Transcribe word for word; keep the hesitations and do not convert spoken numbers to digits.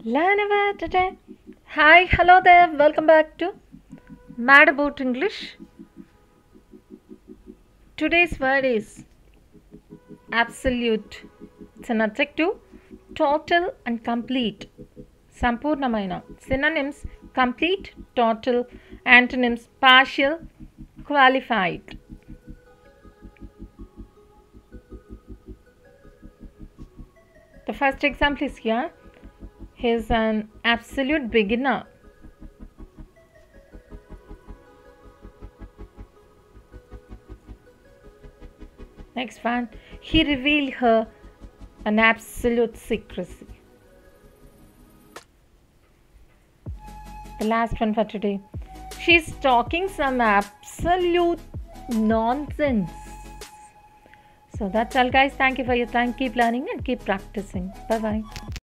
Learn about today. Hi, hello there. Welcome back to Mad About English. Today's word is absolute. It's an adjective, total and complete. Sampurnamaina. Synonyms: complete, total. Antonyms: partial, qualified. The first example is here. He is an absolute beginner. Next one, he revealed her an absolute secrecy. The last one for today, she's talking some absolute nonsense. So that's all, guys. Thank you for your time. Keep learning and keep practicing. Bye bye.